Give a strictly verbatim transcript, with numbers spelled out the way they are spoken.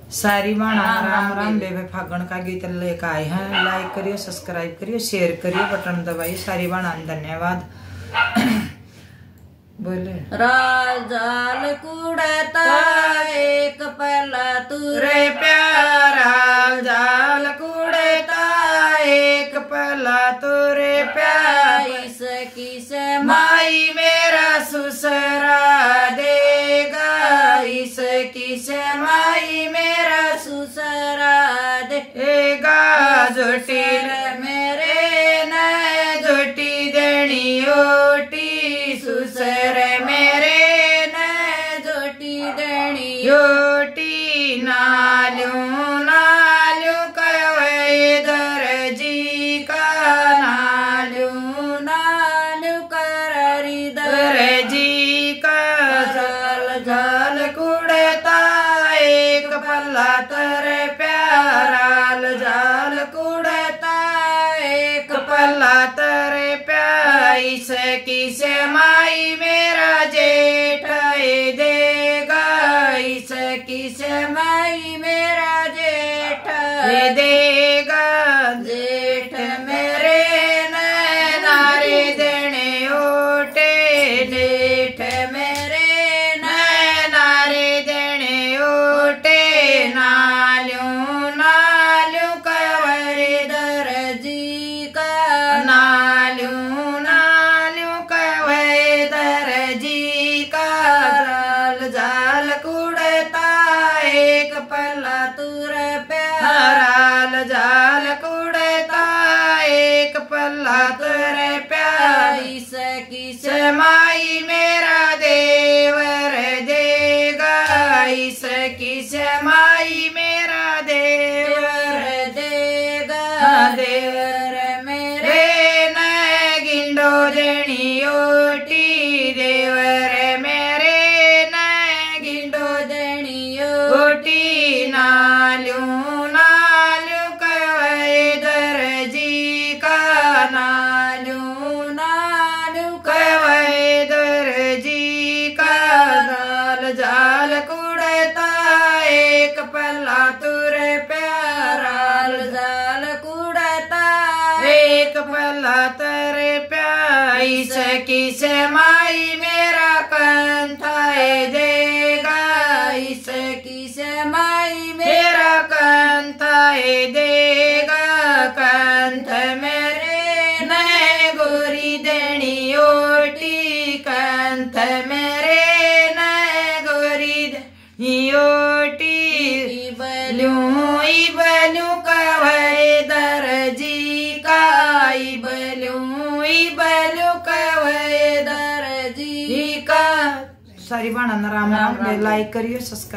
सारी बाणा राम राम बेबे फागण का गीत लेकर आए हैं। लाइक करियो, सब्सक्राइब करियो, शेयर करियो, बटन दबाइए। सारी बाणा धन्यवाद। बोले राजाल कुड़ता एक पला तुरे प्यारा, जाल कुड़ता एक पला तुरे प्यार। इस किस माई मेरा सुसरा देगा, इस किस माई मेरा सुसरा देगा। जोटी मेरे न जोटी देनी ओटी, सुसर मेरे न जोटी देनी ओटी। नालू नालू कहे दर्जी का, नालू नालू कररी दर्जी का। झाल झाल कुड़ता एक पल्ला तर प्याराल, झाल कुड़ता एक पल्ला तर प्यार। इस किस माई मेरा जेठ देगा, इस किस माई मेरा जेठ देगा। जेठ मेरे नारे देने ओटे, जेठ मेरे नारे देने ओटे। नालू नालू कवरे दर्जी का, नालू नालू कवरे दर्जी का। जाल जाल कुड़ता एक पल्ला तुर प्याराल, जाल कुड़ता एक पल्ला तुर प्यार। इस किस माई मेरा देवर देगा, इस किस माई मेरा देवर देगा। देवर मेरे न गिंडो देनी ओटी, देवर मेरे न गिंडो देनी ओटी। नालू नालू कहे दर्जी का, नालू नालू कहे दर्जी का। जाल जाल कुड़ता एक पल्ला तुर प्याराल, जाल कुड़ता एक पल्ला तर प्यार। इस किस माई मेरा कंथाए देगा, इस किस माई मेरा कंथाए देगा। कंथ मेरे न गोरी देनी ओटी, कंथ मेरे न गोरी देनी ओटी। बलू इबलू कवरे दर्जी का, इबलू इबलू कवरे दर्जी का। सारी बाणा राम राम। लाइक करियो, सब्सक्राइब